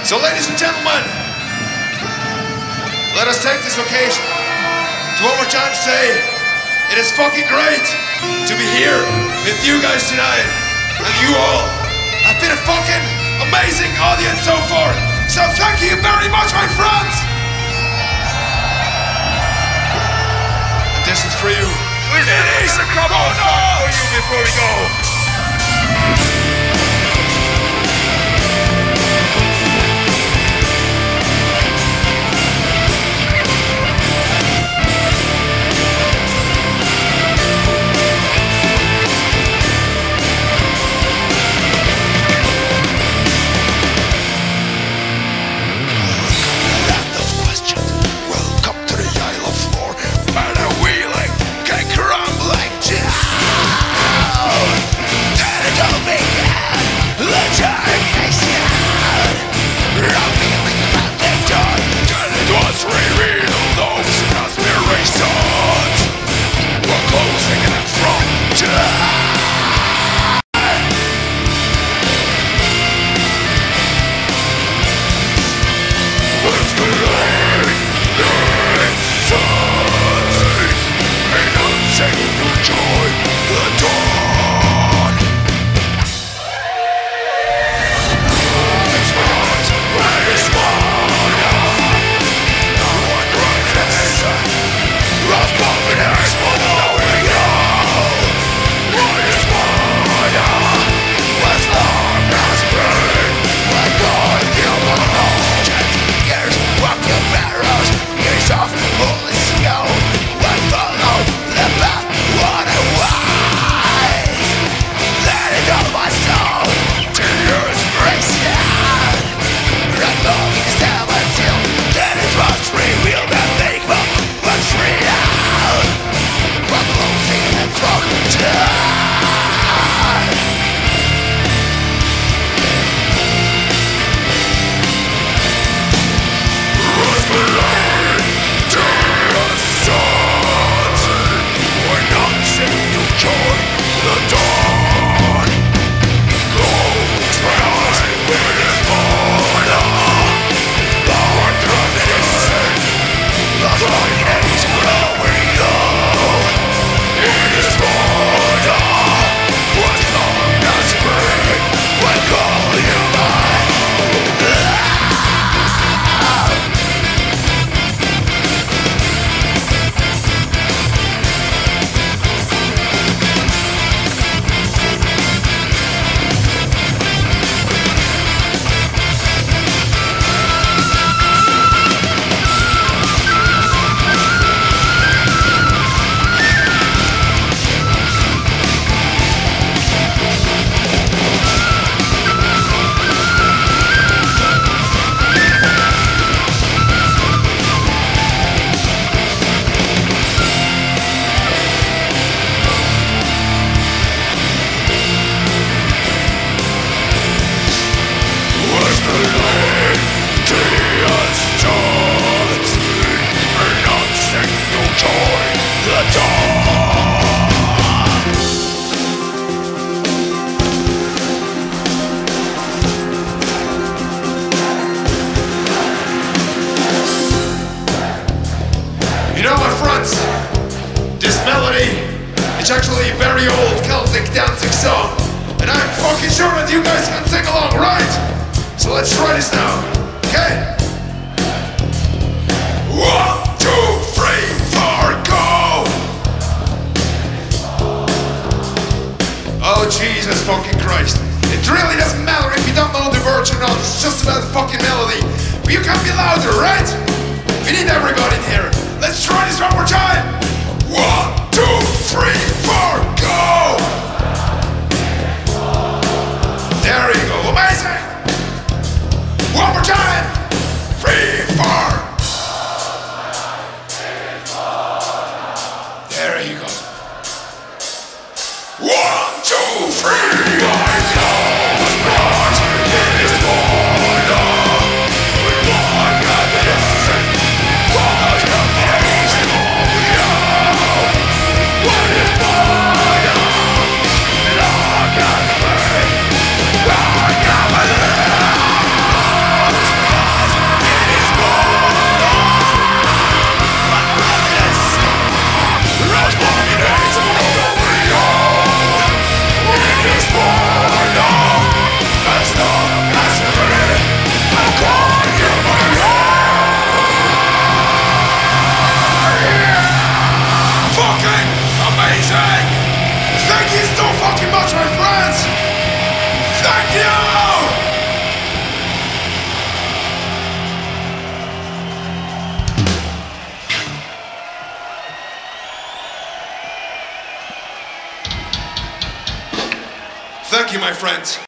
So ladies and gentlemen, let us take this occasion to one more time say, it is fucking great to be here with you guys tonight. And you all have been a fucking amazing audience so far. So thank you very much, my friends. And this is for you. It is a couple of songs for you before we go. This melody is actually a very old Celtic dancing song, and I'm fucking sure that you guys can sing along, right? So let's try this now, okay? 1, 2, 3, 4, go! Oh Jesus fucking Christ. It really doesn't matter if you don't know the words or not, it's just about the fucking melody. But you can be louder, right? We need everybody in here. Let's try this one more time. 1, 2, 3, 4, go! There you go, amazing! One more time. 3, 4. There you go. 1, 2, 3, I close my eyes in this morning. Like a distant was amazing all we know. What is mine? Like a bird, like a bird. you, my friends.